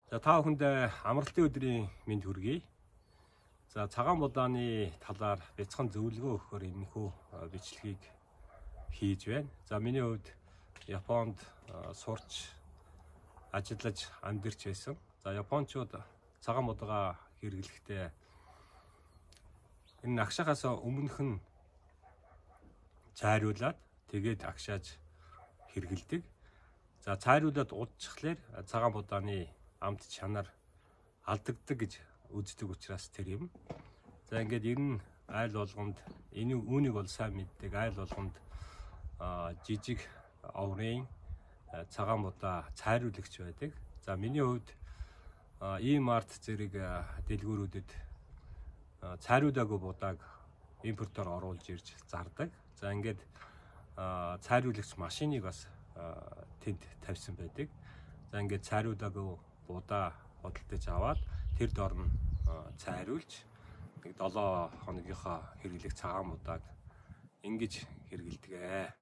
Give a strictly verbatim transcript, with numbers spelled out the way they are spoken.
За та бүхэнд амралтын өдрийн мэнд хүргэе. За цагаан будааны талаар бяцхан зөвлөгөө өгөхөөр энэхүү бичлэгийг хийж байна. За миний хувьд Японд сурч ажиллаж амьдарч байсан. За японочууд цагаан будаага хэрэглэхдээ энэ агшаагаас өмнөх нь цайруулад тэгээд агшааж хэрэгэлдэг. За цайруулад удчихлаар цагаан будааны амт чанар алдагддаг гэж үздэг учраас тэр юм. За ингээд ер нь айл болгонд энэ үүнийг бол сайн мэддэг, айл болгонд жижиг оврын цагаан будаа цайруулагч байдаг. За миний хувьд ийм арт зэрэг дэлгүүрүүдэд цайруулаагүй будааг импортоор оруулж ирж зардаг. За ингээд цайруулагч машиныг бас тэнд тавьсан байдаг. За ингээд цайруулаагүй будаа бодолдож аваад тэр дор нь цайруулж нэг долоо хоногийнхоо хэрэглэх цагаан будааг ингэж хэрэгэлдэг ээ.